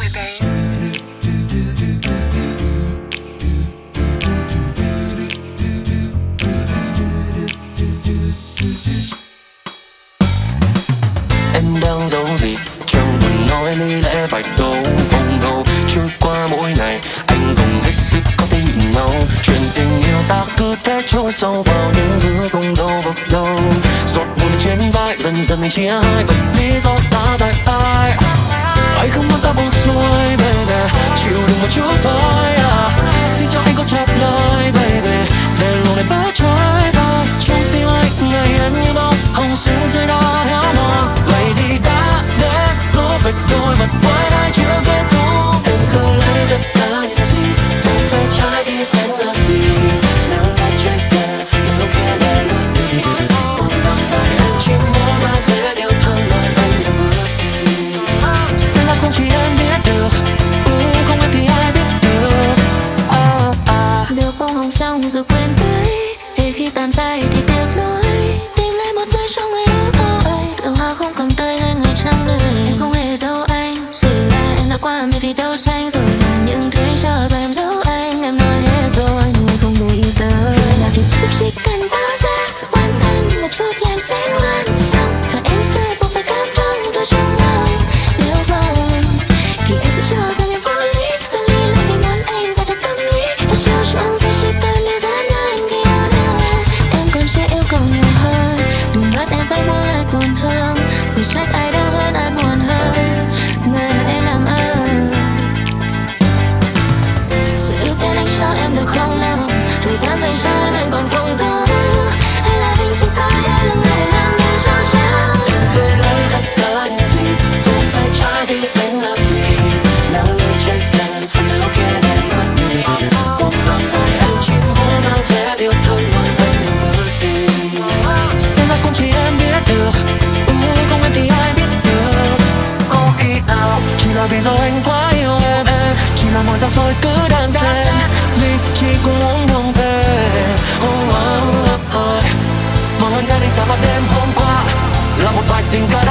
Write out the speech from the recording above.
Em đang giấu gì chẳng buồn nói lý lẽ phải đâu không đâu. Trôi qua mỗi ngày anh không hết sức có thể nhìn nhau. Chuyện tình yêu ta cứ thế trôi sâu vào những thứ không đâu vào đâu. Giọt buồn trên vai dần dần thành chia hai. Vậy lý do ta tại ai? Anh không muốn ta buông xuôi baby, chịu đựng một chút thôi à. Xin cho anh câu trả lời baby, để lòng này bớt trôi vai. Trong tim anh ngày em như bóng hồng sinh tươi đó héo mòn. Vậy thì đã đến lúc phải đối mặt với ai chưa kết thúc. Em không lấy tất cả những gì thuộc về trái tim em là vì nếu lại trái kề nếu kia để lướt đi. Một năm nay em chỉ muốn mang về điều thân lời anh đã bước đi. Sẽ là không chỉ em biết được, không em thì ai biết được. Được bông hồng xong rồi quên tới, để khi tàn tay thì tiếc nuối. Tìm lại một người trong ngày đó thôi, tựa hoa không cần tới hai người trăm lời. Em không hề giấu anh, suy là em đã qua miệt vì đấu tranh rồi. Và những thứ anh cho rằng em giấu anh, em nói hết rồi nhưng em không để ý tới. Vì là lúc chỉ cần ta ra quan tâm một chút thì em sẽ ngoan xong. Và em sẽ buộc phải cảm thông tôi trong lòng. Nếu vâng thì em sẽ cho rằng em vô lý, và lý là vì muốn anh và thật tâm lý. Và chiều chuộng rồi chỉ cần để dẫn anh khi yêu nhau. Em còn sẽ yêu cầu nhiều hơn, đừng bắt em phải buông lại tổn thương. Rồi trách ai đau hơn ai buồn hơn, người hãy làm ơn. Sự yêu tên anh cho em được không nào? Thời gian dành cho em anh còn không có. Hay là anh chỉ coi em là người làm nên cho trao. Em không lấy tất cả những gì thuộc về trái tim em là vì nào lời trái kề nếu kia để mất đi. Một năm nay em chỉ muốn mang về điều thôi lời anh đã bước đi. Xem ra cũng chỉ em biết được, không em thì ai biết được. Khi nào chỉ là vì do anh quá yêu em, chỉ là mọi rắc rối cứ đan xen. Vì chỉ cũng muốn buông về. Mong ơn đã đi xa vào đêm hôm qua là một bài tình ca